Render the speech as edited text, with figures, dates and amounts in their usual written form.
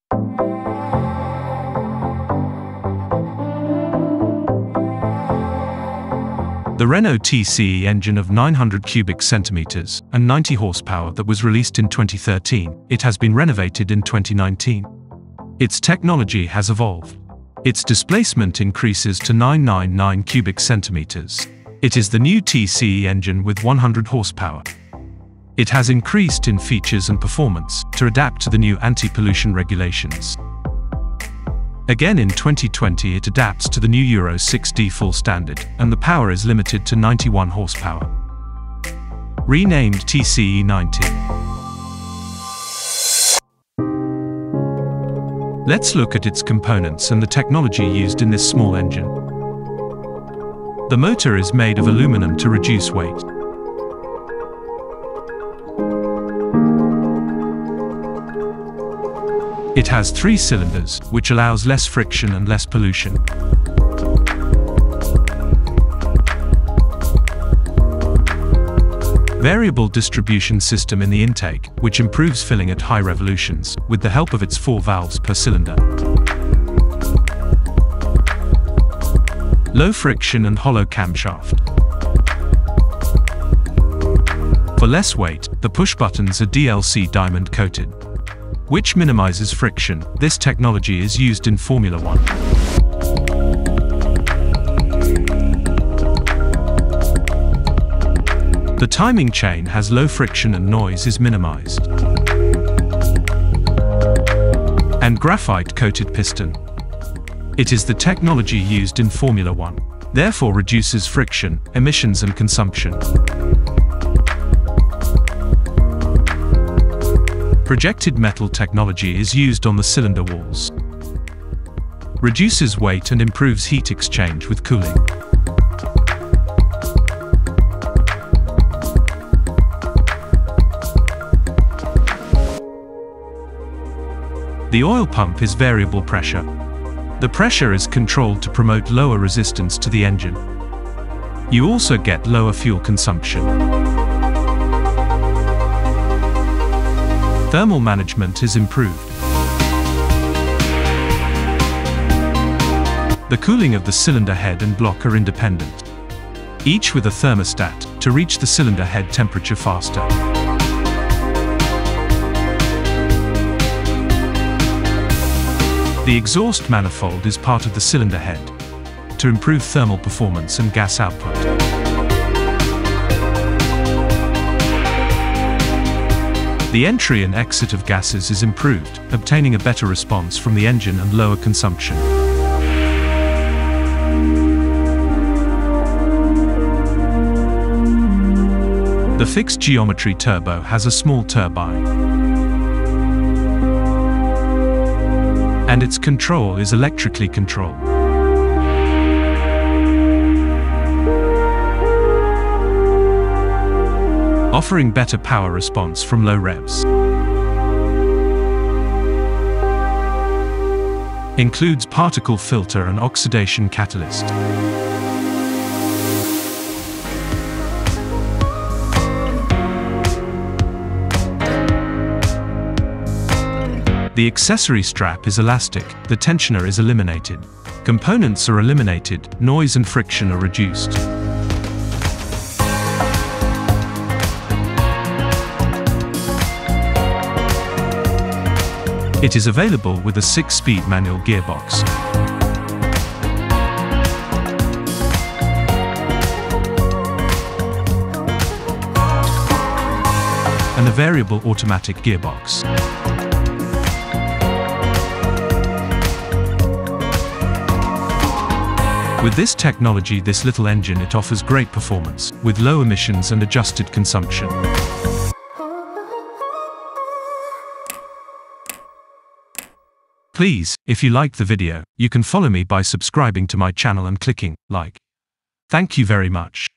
The Renault TCe engine of 900 cubic centimeters and 90 horsepower that was released in 2013, it has been renovated in 2019. Its technology has evolved. Its displacement increases to 999 cubic centimeters. It is the new TCe engine with 100 horsepower. It has increased in features and performance to adapt to the new anti-pollution regulations. Again in 2020 it adapts to the new Euro 6D full standard, and the power is limited to 91 horsepower. Renamed TCe 90. Let's look at its components and the technology used in this small engine. The motor is made of aluminum to reduce weight. It has 3 cylinders, which allows less friction and less pollution. Variable distribution system in the intake, which improves filling at high revolutions, with the help of its 4 valves per cylinder. Low friction and hollow camshaft. For less weight, the push buttons are DLC diamond coated, which minimizes friction. This technology is used in Formula 1. The timing chain has low friction and noise is minimized. And graphite-coated piston. It is the technology used in Formula 1, therefore reduces friction, emissions and consumption. Projected metal technology is used on the cylinder walls. Reduces weight and improves heat exchange with cooling. The oil pump is variable pressure. The pressure is controlled to promote lower resistance to the engine. You also get lower fuel consumption. Thermal management is improved. The cooling of the cylinder head and block are independent, each with a thermostat to reach the cylinder head temperature faster. The exhaust manifold is part of the cylinder head to improve thermal performance and gas output. The entry and exit of gases is improved, obtaining a better response from the engine and lower consumption. The fixed geometry turbo has a small turbine, and its control is electrically controlled. Offering better power response from low revs. Includes particle filter and oxidation catalyst. The accessory strap is elastic, the tensioner is eliminated. Components are eliminated, noise and friction are reduced. It is available with a 6-speed manual gearbox. And a variable automatic gearbox. With this technology, this little engine, it offers great performance, with low emissions and adjusted consumption. Please, if you liked the video, you can follow me by subscribing to my channel and clicking like. Thank you very much.